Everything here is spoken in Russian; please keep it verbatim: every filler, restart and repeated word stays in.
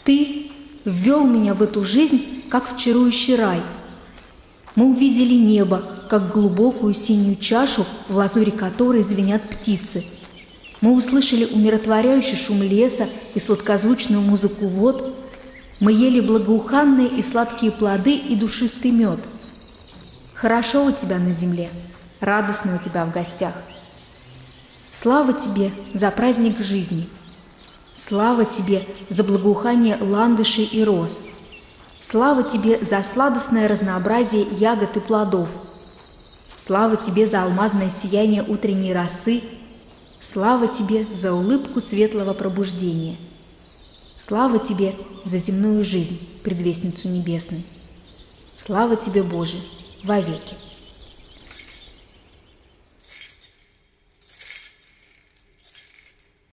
Ты ввел меня в эту жизнь, как в чарующий рай. Мы увидели небо, как глубокую синюю чашу, в лазури которой звенят птицы. Мы услышали умиротворяющий шум леса и сладкозвучную музыку вод. Мы ели благоуханные и сладкие плоды и душистый мед. Хорошо у тебя на земле, радостно у тебя в гостях. Слава тебе за праздник жизни. Слава тебе за благоухание ландышей и роз. Слава тебе за сладостное разнообразие ягод и плодов. Слава тебе за алмазное сияние утренней росы. Слава тебе за улыбку светлого пробуждения. Слава тебе за земную жизнь, предвестницу небесной. Слава тебе, Боже, вовеки.